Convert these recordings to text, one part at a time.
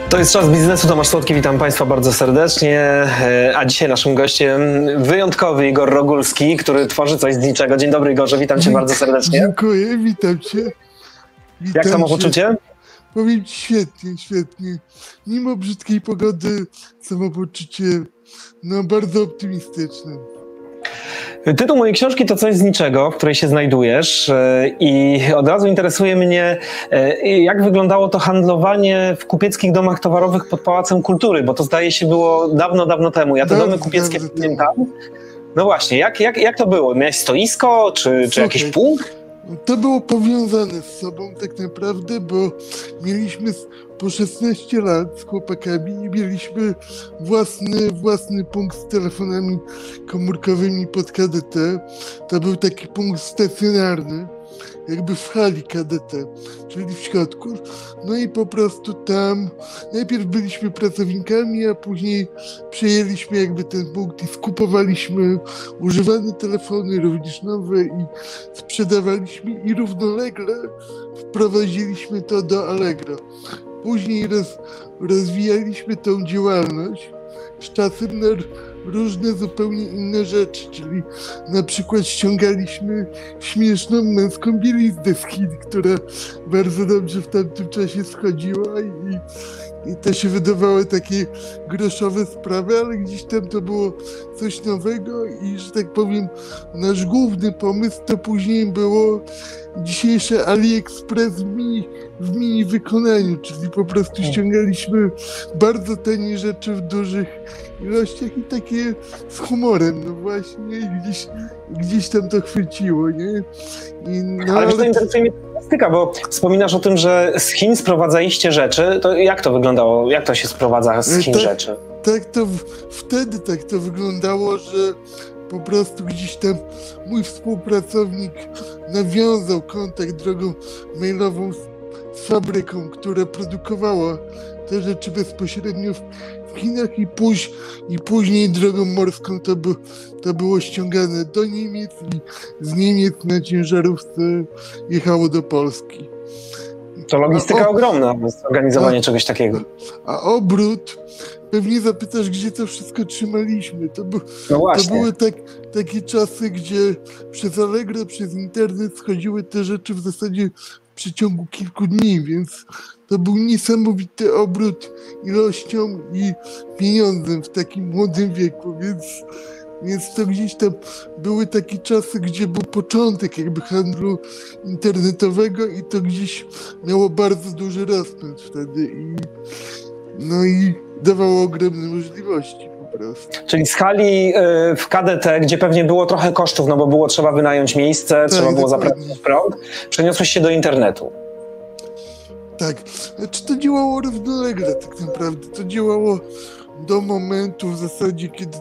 To jest Czas Biznesu, Tomasz Słodki, witam Państwa bardzo serdecznie, a dzisiaj naszym gościem wyjątkowy Igor Rogulski, który tworzy coś z niczego. Dzień dobry Igorze, witam Cię bardzo serdecznie. Dziękuję, witam Cię. Jak samopoczucie? Powiem Ci świetnie, świetnie. Mimo brzydkiej pogody samopoczucie bardzo optymistyczne. Tytuł mojej książki to Coś z niczego, w której się znajdujesz i od razu interesuje mnie, jak wyglądało to handlowanie w kupieckich domach towarowych pod Pałacem Kultury, bo to zdaje się było dawno, dawno temu. Ja te domy kupieckie pamiętam. No właśnie, jak to było? Miałeś stoisko czy jakiś punkt? To było powiązane z sobą tak naprawdę, bo mieliśmy po 16 lat z chłopakami i mieliśmy własny punkt z telefonami komórkowymi pod KDT. To był taki punkt stacjonarny, jakby w hali KDT, czyli w środku. No i po prostu tam najpierw byliśmy pracownikami, a później przejęliśmy jakby ten punkt i skupowaliśmy używane telefony, również nowe, i sprzedawaliśmy i równolegle wprowadziliśmy to do Allegro. Później rozwijaliśmy tą działalność z czasem na różne zupełnie inne rzeczy, czyli na przykład ściągaliśmy śmieszną męską bieliznę z Chin, która bardzo dobrze w tamtym czasie schodziła i to się wydawały takie groszowe sprawy, ale gdzieś tam to było coś nowego i, że tak powiem, nasz główny pomysł to później było dzisiejsze AliExpress w mini wykonaniu, czyli po prostu ściągaliśmy bardzo tanie rzeczy w dużych ilościach i takie z humorem, no właśnie, i gdzieś tam to chwyciło, nie? Ale to interesuje mnie turystyka, bo wspominasz o tym, że z Chin sprowadzaliście rzeczy. To jak to wyglądało? Jak to się sprowadza z Chin rzeczy? Wtedy tak to wyglądało, że po prostu gdzieś tam mój współpracownik nawiązał kontakt drogą mailową z fabryką, która produkowała te rzeczy bezpośrednio w Chinach, i później drogą morską to było ściągane do Niemiec i z Niemiec na ciężarówce jechało do Polski. To logistyka ogromna, zorganizowanie czegoś takiego. A obrót, pewnie zapytasz, gdzie to wszystko trzymaliśmy. To były takie czasy, gdzie przez Allegro, przez internet schodziły te rzeczy w zasadzie w przeciągu kilku dni, więc to był niesamowity obrót ilością i pieniądzem w takim młodym wieku, więc to gdzieś tam były takie czasy, gdzie był początek jakby handlu internetowego i to gdzieś miało bardzo duży rozpęd wtedy i dawało ogromne możliwości po prostu. Czyli z hali w KDT, gdzie pewnie było trochę kosztów, no bo było trzeba wynająć miejsce, trzeba było zaplanować prąd, przeniosłeś się do internetu. Tak, znaczy to działało równolegle tak naprawdę, to działało do momentu w zasadzie, kiedy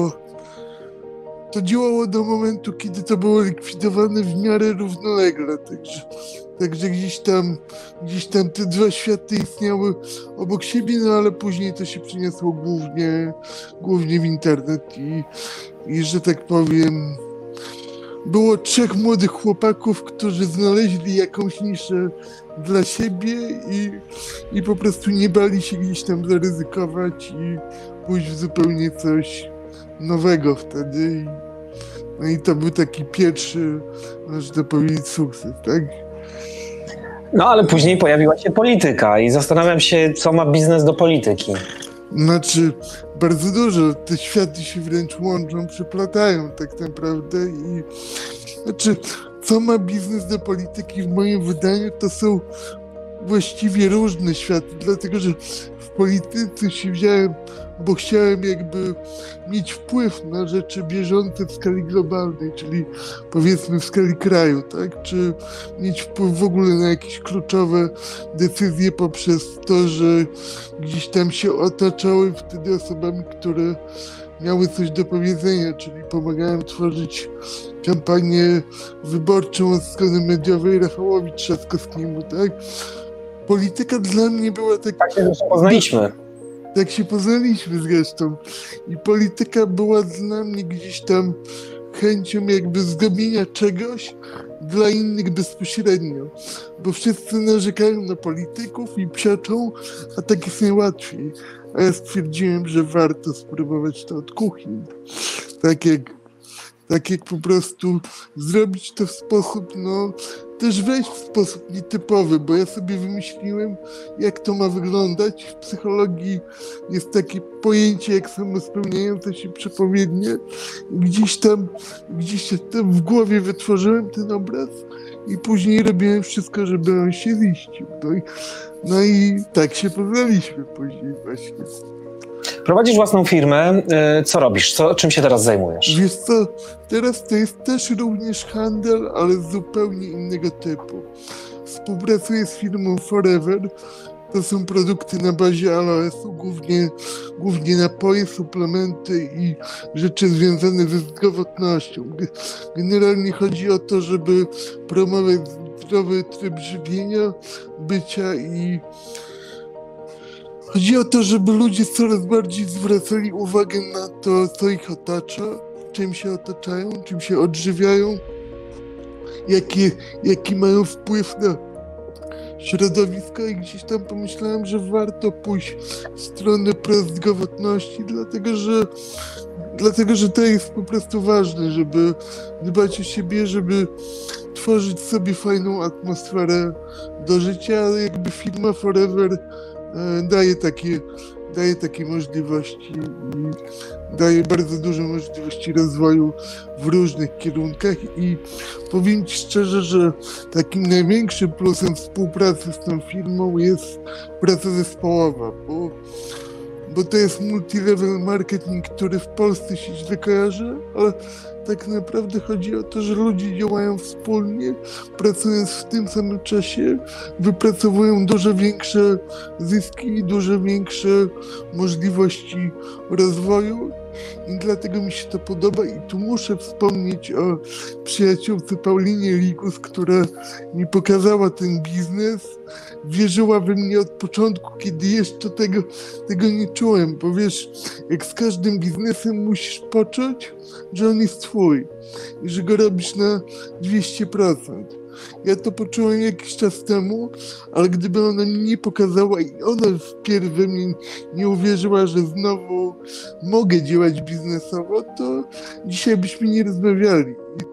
to działało do momentu, kiedy to było likwidowane w miarę równolegle, także gdzieś tam te dwa światy istniały obok siebie, no ale później to się przeniosło głównie w internet i że tak powiem, było 3 młodych chłopaków, którzy znaleźli jakąś niszę dla siebie i po prostu nie bali się gdzieś tam zaryzykować i pójść w zupełnie coś nowego wtedy. No i to był taki pierwszy, można powiedzieć, sukces, tak? No ale później pojawiła się polityka i zastanawiam się, co ma biznes do polityki. Znaczy, bardzo dużo. Te światy się wręcz łączą, przeplatają tak naprawdę co ma biznes do polityki w moim wydaniu, to są właściwie różne światy, dlatego że w polityce się wziąłem, bo chciałem jakby mieć wpływ na rzeczy bieżące w skali globalnej, czyli powiedzmy w skali kraju, tak? Czy mieć wpływ w ogóle na jakieś kluczowe decyzje poprzez to, że gdzieś tam się otaczałem wtedy osobami, które miały coś do powiedzenia, czyli pomagałem tworzyć kampanię wyborczą od strony mediowej Rafałowi Trzaskowskiemu, tak? Polityka dla mnie była tak... Tak się poznaliśmy. Tak się poznaliśmy zresztą. I polityka była dla mnie gdzieś tam chęcią jakby zdobienia czegoś, dla innych bezpośrednio, bo wszyscy narzekają na polityków i psioczą, a tak jest najłatwiej. A ja stwierdziłem, że warto spróbować to od kuchni. Tak jak po prostu zrobić to w sposób, też wejść w sposób nietypowy, bo ja sobie wymyśliłem, jak to ma wyglądać. W psychologii jest takie pojęcie jak samospełniające się przepowiednie. Gdzieś tam w głowie wytworzyłem ten obraz i później robiłem wszystko, żeby on się ziścił. No i tak się poznaliśmy później właśnie. Prowadzisz własną firmę. Co robisz? Czym się teraz zajmujesz? Wiesz co, teraz to jest też również handel, ale z zupełnie innego typu. Współpracuję z firmą Forever. To są produkty na bazie aloesu, głównie napoje, suplementy i rzeczy związane ze zdrowotnością. Generalnie chodzi o to, żeby promować zdrowy tryb żywienia, bycia i chodzi o to, żeby ludzie coraz bardziej zwracali uwagę na to, co ich otacza, czym się otaczają, czym się odżywiają, jaki mają wpływ na środowisko i gdzieś tam pomyślałem, że warto pójść w stronę prozdrowotności, dlatego że to jest po prostu ważne, żeby dbać o siebie, żeby tworzyć sobie fajną atmosferę do życia, ale jakby firma Forever daje takie możliwości i daje bardzo dużo możliwości rozwoju w różnych kierunkach i powiem Ci szczerze, że takim największym plusem współpracy z tą firmą jest praca zespołowa, bo to jest multilevel marketing, który w Polsce się źle kojarzy, ale tak naprawdę chodzi o to, że ludzie działają wspólnie, pracując w tym samym czasie, wypracowują dużo większe zyski i dużo większe możliwości rozwoju i dlatego mi się to podoba i tu muszę wspomnieć o przyjaciółce Paulinie Ligus, która mi pokazała ten biznes, wierzyła we mnie od początku, kiedy jeszcze tego nie czułem, bo wiesz, jak z każdym biznesem musisz poczuć, że on jest twój i że go robisz na 200%. Ja to poczułem jakiś czas temu, ale gdyby ona mi nie pokazała i ona wpierw we mnie nie uwierzyła, że znowu mogę działać biznesowo, to dzisiaj byśmy nie rozmawiali.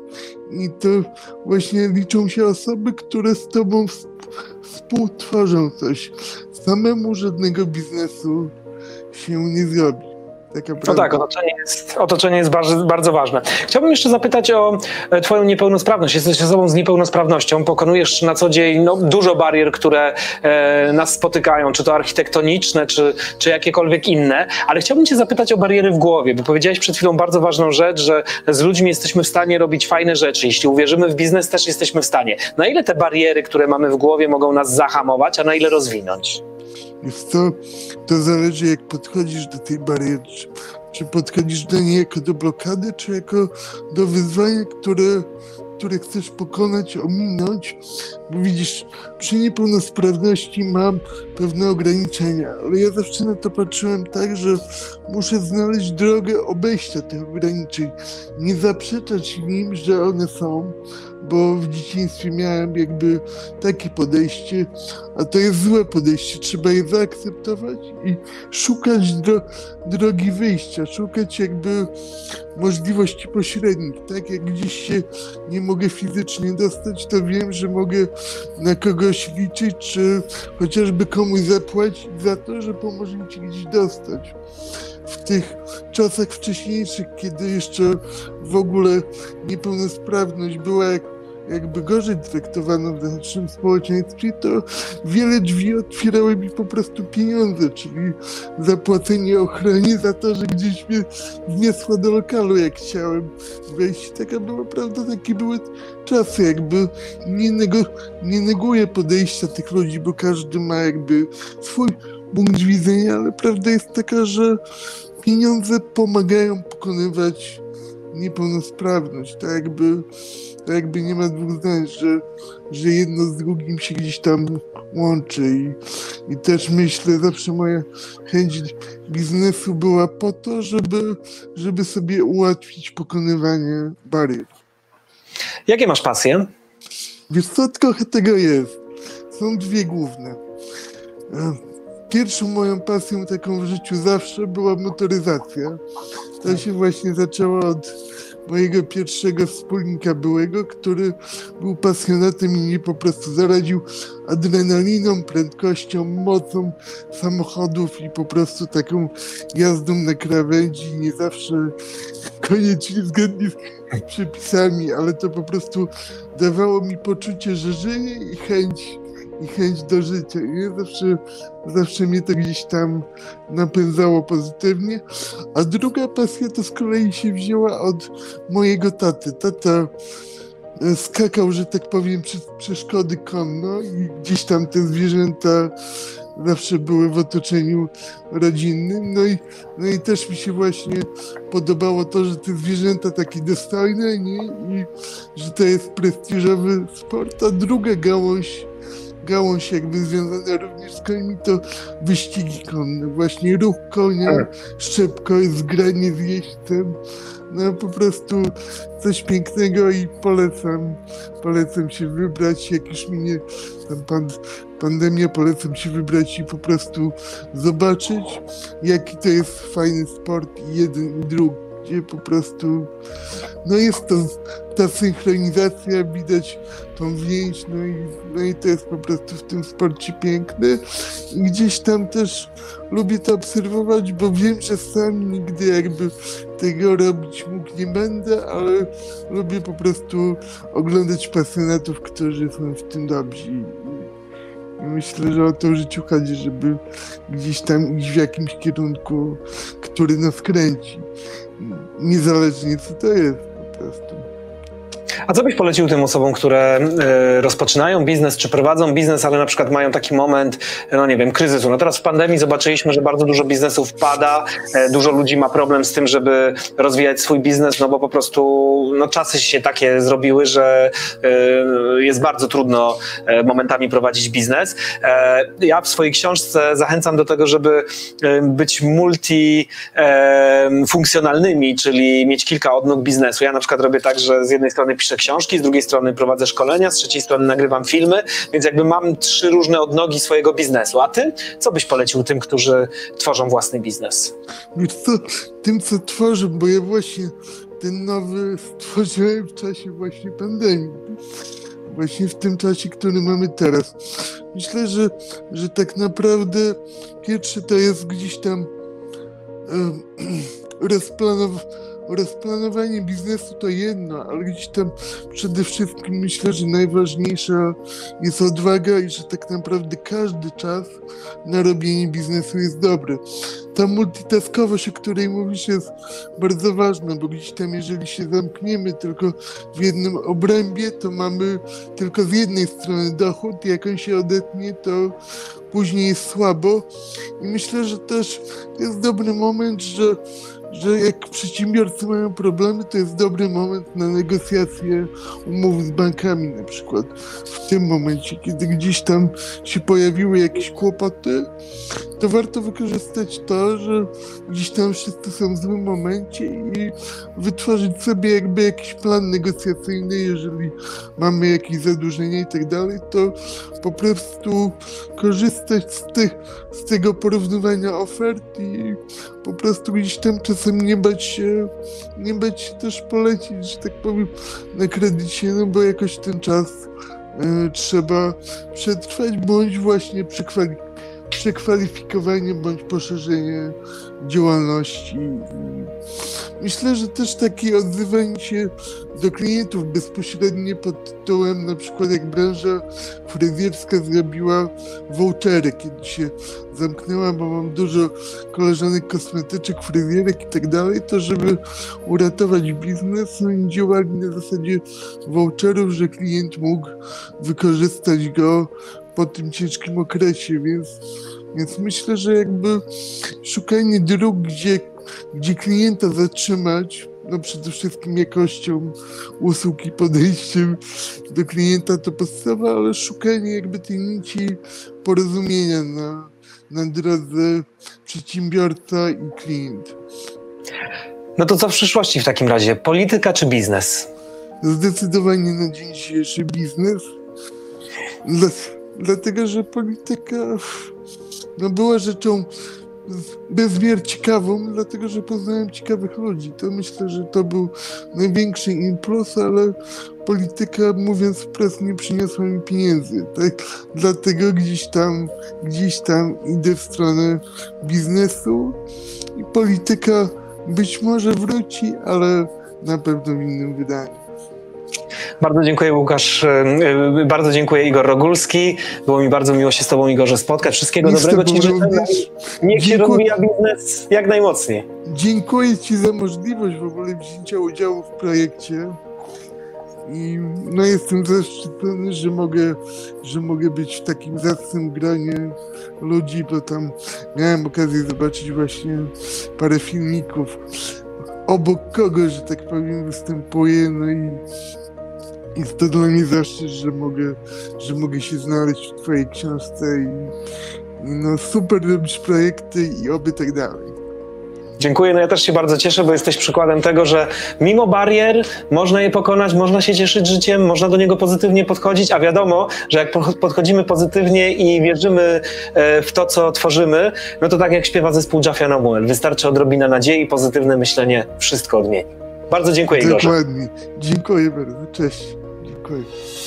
I to właśnie liczą się osoby, które z tobą współtworzą coś. Samemu żadnego biznesu się nie zrobi. No tak, otoczenie jest bardzo, bardzo ważne. Chciałbym jeszcze zapytać o twoją niepełnosprawność. Jesteś osobą z niepełnosprawnością, pokonujesz na co dzień dużo barier, które nas spotykają, czy to architektoniczne, czy jakiekolwiek inne, ale chciałbym cię zapytać o bariery w głowie, bo powiedziałeś przed chwilą bardzo ważną rzecz, że z ludźmi jesteśmy w stanie robić fajne rzeczy. Jeśli uwierzymy w biznes, też jesteśmy w stanie. Na ile te bariery, które mamy w głowie, mogą nas zahamować, a na ile rozwinąć? Wiesz co, to zależy jak podchodzisz do tej bariery, czy podchodzisz do niej jako do blokady, czy jako do wyzwania, które chcesz pokonać, ominąć, bo widzisz, przy niepełnosprawności mam pewne ograniczenia, ale ja zawsze na to patrzyłem tak, że muszę znaleźć drogę obejścia tych ograniczeń, nie zaprzeczać im, że one są, bo w dzieciństwie miałem jakby takie podejście, a to jest złe podejście, trzeba je zaakceptować i szukać drogi wyjścia, szukać jakby możliwości pośrednich, tak jak gdzieś się nie mogę fizycznie dostać, to wiem, że mogę na kogoś liczyć, czy chociażby komuś zapłacić za to, że pomoże mi się gdzieś dostać. W tych czasach wcześniejszych, kiedy jeszcze w ogóle niepełnosprawność była jakby gorzej traktowana w naszym społeczeństwie, to wiele drzwi otwierały mi po prostu pieniądze, czyli zapłacenie ochronie za to, że gdzieś mnie wniosła do lokalu, jak chciałem wejść. Taka była prawda, takie były czasy, jakby nie neguję podejścia tych ludzi, bo każdy ma jakby swój punkt widzenia, ale prawda jest taka, że pieniądze pomagają pokonywać niepełnosprawność, tak jakby nie ma dwóch zdań, że jedno z drugim się gdzieś tam łączy i też myślę, zawsze moja chęć biznesu była po to, żeby sobie ułatwić pokonywanie barier. Jakie masz pasje? Wiesz co, trochę tego jest. Są dwie główne. Pierwszą moją pasją taką w życiu zawsze była motoryzacja. To się właśnie zaczęło od mojego pierwszego wspólnika byłego, który był pasjonatem i mnie po prostu zaraził adrenaliną, prędkością, mocą samochodów i po prostu taką jazdą na krawędzi, nie zawsze koniecznie zgodnie z przepisami, ale to po prostu dawało mi poczucie, że żyję i chęć do życia. I zawsze mnie to gdzieś tam napędzało pozytywnie. A druga pasja to z kolei się wzięła od mojego taty. Tata skakał, że tak powiem, przez przeszkody konno i gdzieś tam te zwierzęta zawsze były w otoczeniu rodzinnym. No i też mi się właśnie podobało to, że te zwierzęta takie dostojne, nie? I że to jest prestiżowy sport. A druga gałąź jakby związana również z koniami, to wyścigi konne. Właśnie ruch konia, szybkość, zgranie z jeźdźcem. No po prostu coś pięknego i polecam się wybrać, jak już minie tam pandemia, polecam się wybrać i po prostu zobaczyć, jaki to jest fajny sport i jeden i drugi, gdzie po prostu no jest to ta synchronizacja, widać tą więź, no i to jest po prostu w tym sporcie piękne. I gdzieś tam też lubię to obserwować, bo wiem, że sam nigdy jakby tego robić mógł nie będę, ale lubię po prostu oglądać pasjonatów, którzy są w tym dobrzy. I myślę, że o to w życiu chodzi, żeby gdzieś tam iść w jakimś kierunku, który nas kręci. Niezależnie co to jest po prostu. A co byś polecił tym osobom, które rozpoczynają biznes, czy prowadzą biznes, ale na przykład mają taki moment, no nie wiem, kryzysu. No teraz w pandemii zobaczyliśmy, że bardzo dużo biznesów pada, dużo ludzi ma problem z tym, żeby rozwijać swój biznes, no bo po prostu no, czasy się takie zrobiły, że jest bardzo trudno momentami prowadzić biznes. Ja w swojej książce zachęcam do tego, żeby być multifunkcjonalnymi, czyli mieć kilka odnóg biznesu. Ja na przykład robię tak, że z jednej strony piszę książki, z drugiej strony prowadzę szkolenia, z trzeciej strony nagrywam filmy, więc jakby mam 3 różne odnogi swojego biznesu. A ty? Co byś polecił tym, którzy tworzą własny biznes? Wiesz co, tym co tworzę, bo ja właśnie ten nowy stworzyłem w czasie właśnie pandemii. Właśnie w tym czasie, który mamy teraz. Myślę, że tak naprawdę pierwsze to jest gdzieś tam rozplanowanie biznesu to jedno, ale gdzieś tam przede wszystkim myślę, że najważniejsza jest odwaga i że tak naprawdę każdy czas na robienie biznesu jest dobry. Ta multitaskowość, o której mówisz, jest bardzo ważna, bo gdzieś tam jeżeli się zamkniemy tylko w jednym obrębie, to mamy tylko z jednej strony dochód, jak on się odetnie, to później jest słabo i myślę, że też jest dobry moment, że jak przedsiębiorcy mają problemy, to jest dobry moment na negocjacje umów z bankami na przykład. W tym momencie, kiedy gdzieś tam się pojawiły jakieś kłopoty, to warto wykorzystać to, że gdzieś tam wszyscy są w złym momencie i wytworzyć sobie jakby jakiś plan negocjacyjny, jeżeli mamy jakieś zadłużenia i tak dalej, to po prostu korzystać z tego porównywania ofert i po prostu gdzieś tam czasem nie bać się też polecić, że tak powiem, na kredycie, no bo jakoś ten czas trzeba przetrwać, bądź właśnie przekwalifikowanie, bądź poszerzenie działalności. Myślę, że też takie odzywanie się do klientów bezpośrednio pod tytułem, na przykład jak branża fryzjerska zrobiła vouchery, kiedy się zamknęła, bo mam dużo koleżanek kosmetyczek, fryzjerek i tak dalej, to żeby uratować biznes, oni działali na zasadzie voucherów, że klient mógł wykorzystać go po tym ciężkim okresie, więc myślę, że jakby szukanie dróg, gdzie klienta zatrzymać, no przede wszystkim jakością usług i podejściem do klienta to podstawa, ale szukanie jakby tej nici porozumienia na drodze przedsiębiorca i klient. No to co w przyszłości w takim razie? Polityka czy biznes? zdecydowanie na dzień dzisiejszy biznes. Dlatego, że polityka była rzeczą bezmiar ciekawą, dlatego, że poznałem ciekawych ludzi. To myślę, że to był największy impuls, ale polityka, mówiąc wprost, nie przyniosła mi pieniędzy. Tak? Dlatego gdzieś tam idę w stronę biznesu i polityka być może wróci, ale na pewno w innym wydaniu. Bardzo dziękuję, Łukasz. Bardzo dziękuję, Igor Rogulski. Było mi bardzo miło się z tobą, Igorze, spotkać. Wszystkiego dobrego ci życzę. Niech się rozwija biznes jak najmocniej. Dziękuję ci za możliwość w ogóle wzięcia udziału w projekcie. I jestem zaszczycony, że mogę być w takim zacnym gronie ludzi, bo tam miałem okazję zobaczyć właśnie parę filmików, obok kogo, że tak powiem, występuję. Jest to dla mnie zaszczyt, że mogę się znaleźć w twojej książce i super robisz projekty i oby tak dalej. Dziękuję, ja też się bardzo cieszę, bo jesteś przykładem tego, że mimo barier można je pokonać, można się cieszyć życiem, można do niego pozytywnie podchodzić, a wiadomo, że jak podchodzimy pozytywnie i wierzymy w to, co tworzymy, no to tak jak śpiewa zespół Jaffa Noel, wystarczy odrobina nadziei, pozytywne myślenie wszystko odmieni. Bardzo dziękuję, Igorze. Dokładnie. Dziękuję bardzo. Cześć. Dziękuję.